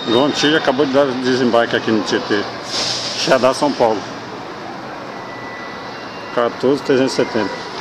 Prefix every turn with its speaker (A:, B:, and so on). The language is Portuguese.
A: Gontijo acabou de dar desembarque aqui no Tietê. Xadá, São Paulo. 14.370.